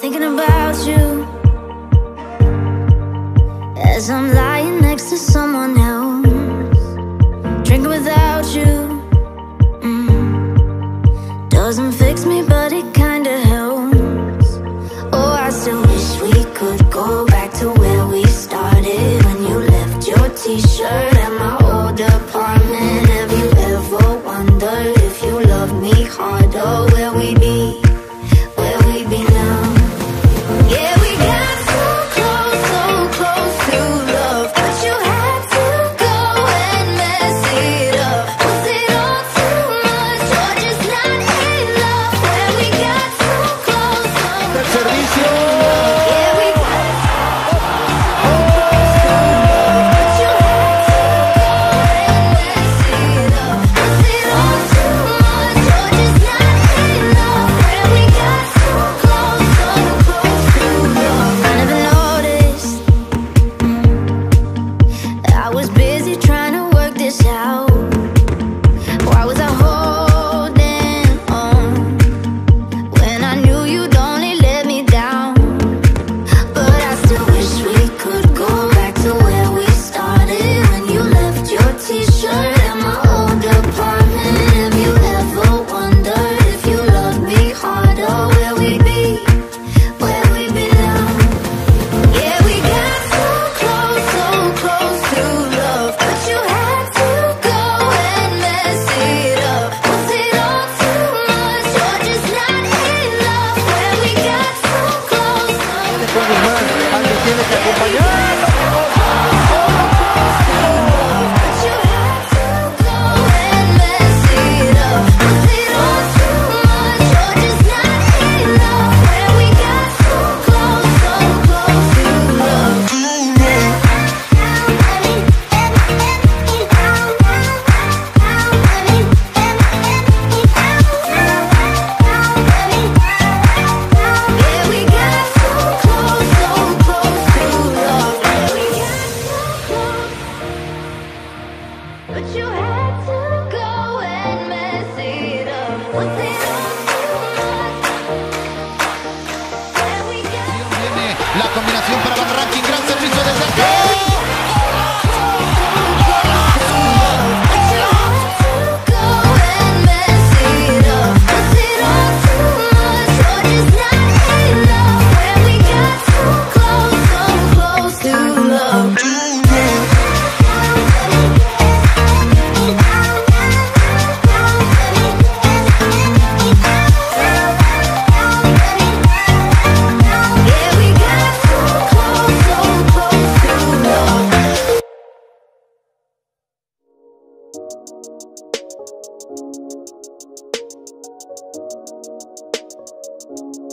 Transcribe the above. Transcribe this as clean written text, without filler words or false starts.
Thinking about you as I'm lying next to someone else, drinking without you. Doesn't fix me, but it kinda helps. Oh, I still wish we could go back to where we started, when you left your t-shirt at my old apartment. Have you ever wondered if you loved me harder, where we'd be? Where we'd be now? Yeah, we got so close to love, but you had to go and mess it up. Was it all too much, or just not enough? Where we got so close, ¡El servicio! yeah, we got so close to love, but you had to go and mess it up. Was it all too much, or just not enough? Where we got so close to love. I never noticed I was busy trying to work this out. Why was I holding on when I knew you'd only let me down? But I still wish we could go back to where we started, when you left your t-shirt at my old apartment. Have you ever wondered if you loved me harder, where we'd be? Where we'd be now? Yeah, we got so close to love, but you had to go and mess it up. Was it all too much, or just not enough? Where we got so close, Después Guzmán, alguien tiene que acompañar. but you had to go and mess it up. Was it all too much, or just not enough? Where we got so close to love. Yeah, we got so close to love. We got so close, but you had to go and mess it up. Was it all too much? Where we got Viene la combinación para Van Ranking, gran servicio desde acá. so close to love.